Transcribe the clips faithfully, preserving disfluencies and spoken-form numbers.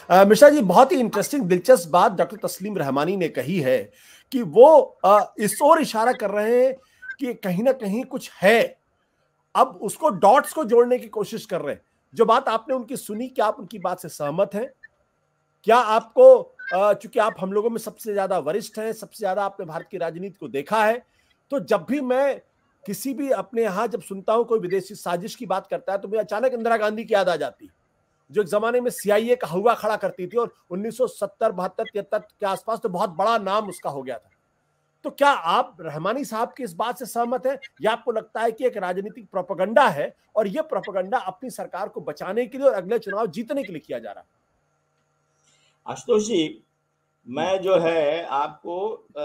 uh, Mishra ji, बहुत ही interesting दिलचस्प बात डॉक्टर तस्लीम रहमानी ने कही है कि वो uh, इस ओर इशारा कर रहे हैं कि कहीं ना कहीं कुछ है, अब उसको डॉट्स को जोड़ने की कोशिश कर रहे हैं। जो बात आपने उनकी सुनी, क्या आप उनकी बात से सहमत हैं? क्या आपको, चूंकि आप हम लोगों में सबसे ज्यादा वरिष्ठ हैं, सबसे ज्यादा आपने भारत की राजनीति को देखा है, तो जब भी मैं किसी भी अपने यहां जब सुनता हूं कोई विदेशी साजिश की बात करता है तो मुझे अचानक इंदिरा गांधी की याद आ जाती है, जो एक जमाने में सीआईए का हुआ खड़ा करती थी और उन्नीस सौ सत्तर बहत्तर तिहत्तर के आसपास तो बहुत बड़ा नाम उसका हो गया था। तो क्या आप रहमानी साहब की इस बात से सहमत हैं, या आपको लगता है कि एक राजनीतिक प्रोपेगेंडा है और यह प्रोपेगेंडा अपनी सरकार को बचाने के लिए और अगले चुनाव जीतने के लिए किया जा रहा है? आशुतोष जी, मैं जो है आपको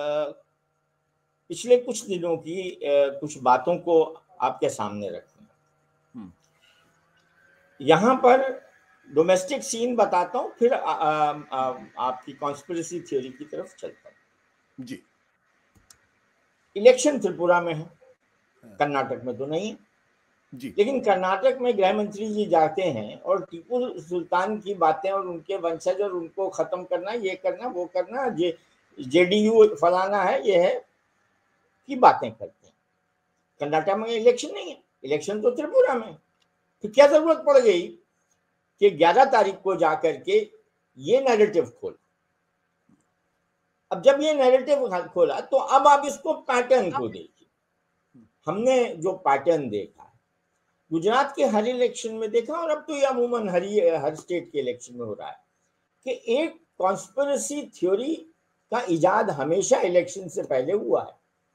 पिछले कुछ दिनों की कुछ बातों को आपके सामने रखूं। यहाँ पर डोमेस्टिक सीन बताता हूँ, फिर आ, आ, आ, आपकी कॉन्स्पिरेसी थ्योरी की तरफ चलता हूँ। जी, इलेक्शन त्रिपुरा में है, कर्नाटक में तो नहीं है जी। लेकिन कर्नाटक में गृह मंत्री जी जाते हैं और टीपू सुल्तान की बातें और उनके वंशज और उनको खत्म करना, ये करना, वो करना, जे जेडीयू फलाना है, ये है की बातें करते हैं। कर्नाटक में इलेक्शन नहीं है, इलेक्शन तो त्रिपुरा में। तो क्या जरूरत पड़ गई कि ग्यारह तारीख को जाकर के ये नैरेटिव खोल। अब जब ये नैरेटिव खोला तो अब आप इसको पैटर्न को देखिए। हमने जो पैटर्न देखा गुजरात के हर इलेक्शन में देखा, और अब तो ये अमूमन हर हर स्टेट के इलेक्शन में हो रहा है, कि एक कॉन्स्पिरेसी थ्योरी का इजाद हमेशा इलेक्शन से पहले हुआ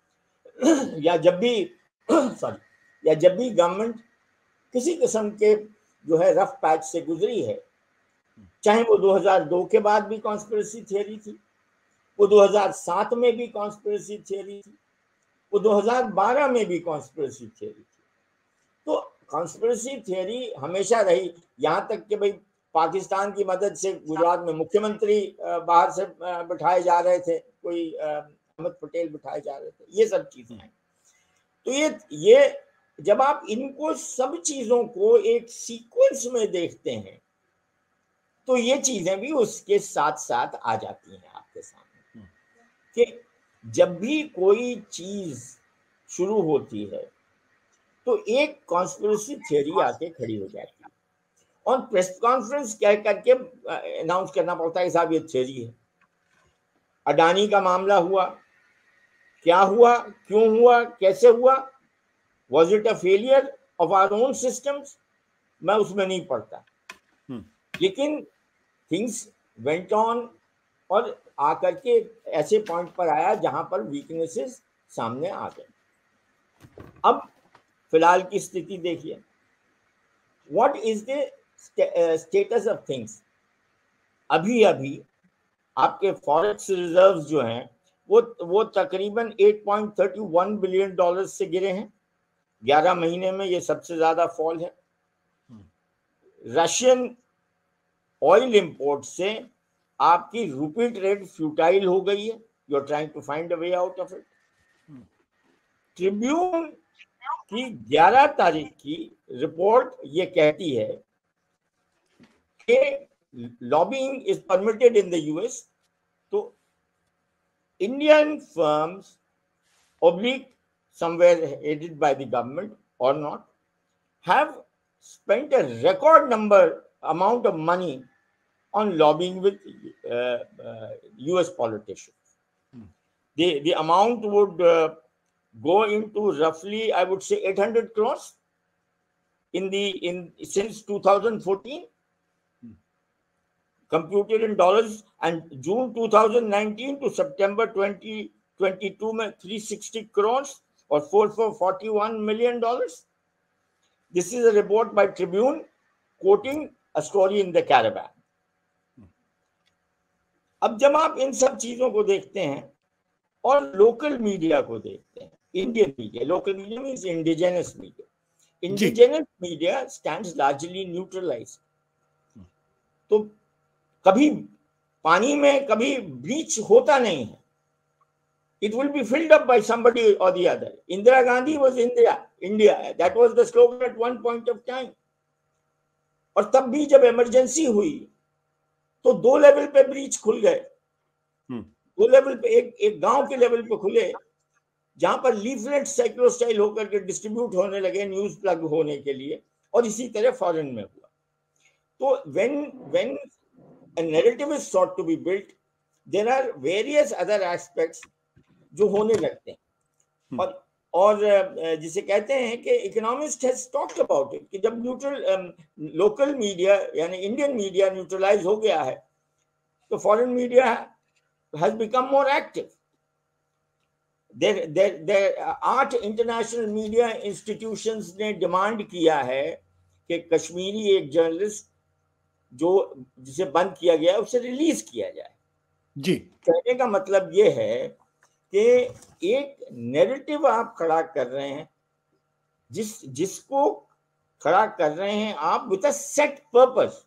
है या जब भी सॉरी या जब भी गवर्नमेंट किसी किस्म के जो है रफ पैच से गुजरी है, चाहे वो दो हज़ार दो के बाद भी कॉन्स्पिरेसी थ्योरी थी, वो दो हज़ार सात में भी कॉन्स्पिरेसी थ्योरी थी, वो दो हज़ार बारह में भी कॉन्स्पिरेसी थ्योरी थी। तो कॉन्स्पिरेसी थ्योरी हमेशा रही, यहाँ तक कि भाई पाकिस्तान की मदद से गुजरात में मुख्यमंत्री बाहर से बिठाए जा रहे थे, कोई अहमद पटेल बिठाए जा रहे थे, ये सब चीजें हैं। तो ये ये जब आप इनको सब चीजों को एक सीक्वेंस में देखते हैं तो ये चीजें भी उसके साथ साथ आ जाती हैं आपके सामने, कि जब भी कोई चीज शुरू होती है तो एक कॉन्स्पिरेसी थ्योरी आके खड़ी हो जाती है और प्रेस कॉन्फ्रेंस कह करके अनाउंस करना पड़ता है, साहब ये थ्योरी है। अडानी का मामला हुआ, क्या हुआ, क्यों हुआ, कैसे हुआ, was it a failure of our own systems, मैं उसमें नहीं पढ़ता, लेकिन थिंग्स वेंट ऑन और आकर के ऐसे पॉइंट पर आया जहां पर वीकनेसेस सामने आ गए। अब फिलहाल की स्थिति देखिए, what is the status of things. अभी अभी आपके फॉरेक्स रिजर्व्स जो हैं वो वो तकरीबन आठ पॉइंट तीन एक बिलियन डॉलर से गिरे हैं, ग्यारह महीने में ये सबसे ज्यादा फॉल है। रशियन ऑयल इंपोर्ट से आपकी रुपी ट्रेड फ्यूटाइल हो गई है, you are trying to find a way out of it. Tribune की ग्यारह तारीख की रिपोर्ट ये कहती है कि lobbying is permitted in the US, तो Indian firms oblique somewhere headed by the government or not have spent a record number amount of money on lobbying with uh, uh, U S politicians. Hmm. The the amount would uh, go into roughly, I would say, eight hundred crores in the in since two thousand fourteen, hmm. computed in dollars, and June two thousand nineteen to September twenty twenty-two में three hundred sixty crores और four hundred forty-one million dollars. This is a report by Tribune quoting a story in the Caribbean. अब जब आप इन सब चीजों को देखते हैं और लोकल मीडिया को देखते हैं, Indian media, local media means indigenous media, indigenous media stands largely neutralized. तो कभी पानी में कभी ब्लीच होता नहीं है, it will be filled up by somebody or the other. Indira Gandhi was India, India. That was the slogan at one point of time. और तब भी जब इमरजेंसी हुई तो दो लेवल पे ब्रीच खुल गए, दो लेवल पे, एक एक गांव के लेवल पे खुले जहां पर लीफलेट साइक्लो स्टाइल होकर के डिस्ट्रीब्यूट होने लगे न्यूज प्लग होने के लिए, और इसी तरह फॉरेन में हुआ। तो when when a narrative is sought to be built, there are various other aspects जो होने लगते हैं। और और जिसे कहते हैं कि economist has talked about it कि जब न्यूट्रल लोकल मीडिया यानी इंडियन मीडिया न्यूट्रलाइज हो गया है तो foreign media has become more active. There there there आठ इंटरनेशनल मीडिया इंस्टीट्यूशंस ने डिमांड किया है कि कश्मीरी एक जर्नलिस्ट जो जिसे बंद किया गया है उसे रिलीज किया जाए। जी, कहने का मतलब ये है कि एक नैरेटिव आप खड़ा कर रहे हैं, जिस जिसको खड़ा कर रहे हैं आप विद अ सेट पर्पस।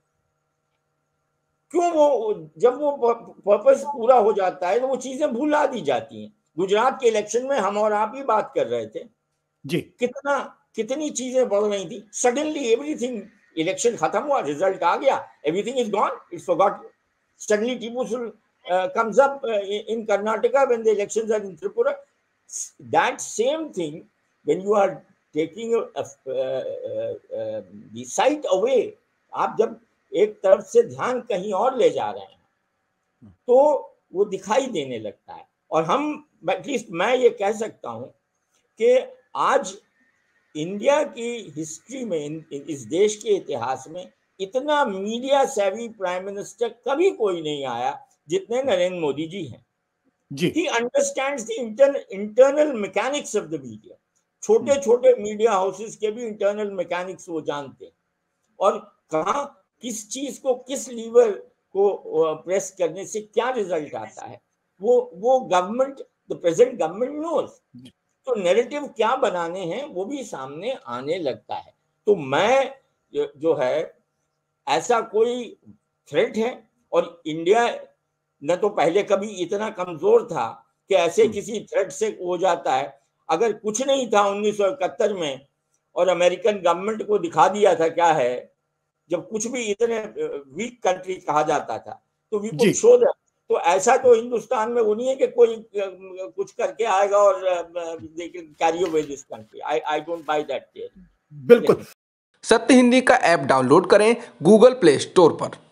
क्यों? वो जब वो पर्पस पूरा हो जाता है तो वो चीजें भुला दी जाती हैं। गुजरात के इलेक्शन में हम और आप ही बात कर रहे थे जी, कितना कितनी चीजें बढ़ रही थी। सडनली एवरीथिंग, इलेक्शन खत्म हुआ, रिजल्ट आ गया, everything is gone, it's forgotten. Suddenly Tipu uh, comes up uh, in Karnataka when the elections are in Tripura. That same thing, when you are taking a, a, a, a, the sight away, आप जब एक तरफ से ध्यान कहीं और ले जा रहे हैं तो वो दिखाई देने लगता है। और हम, एटलीस्ट मैं ये कह सकता हूँ कि आज इंडिया की हिस्ट्री में, इस देश के इतिहास में इतना मीडिया सेवी प्राइम मिनिस्टर कभी कोई नहीं आया जितने नरेंद्र मोदी जी हैं। He understands the inter, internal mechanics of the media. छोटे छोटे मीडिया हाउसेस के भी इंटरनल मैकेनिक्स वो जानते हैं, और कहाँ किस चीज को, किस लीवर को प्रेस करने से क्या रिजल्ट आता है, वो वो government, the present government knows. तो नैरेटिव क्या बनाने हैं वो भी सामने आने लगता है। तो मैं जो है, ऐसा कोई थ्रेट है, और इंडिया न तो पहले कभी इतना कमजोर था कि ऐसे किसी थ्रेट से हो जाता है। अगर कुछ नहीं था उन्नीस सौ इकहत्तर में और अमेरिकन गवर्नमेंट को दिखा दिया था क्या है, जब कुछ भी इतने वीक कंट्री कहा जाता था, तो वी कुड शो दैट। तो ऐसा तो हिंदुस्तान में वो नहीं है कि कोई कुछ करके आएगा और they can carry away this country. I I don't buy that theory. बिल्कुल। सत्य हिंदी का ऐप डाउनलोड करें गूगल प्ले स्टोर पर।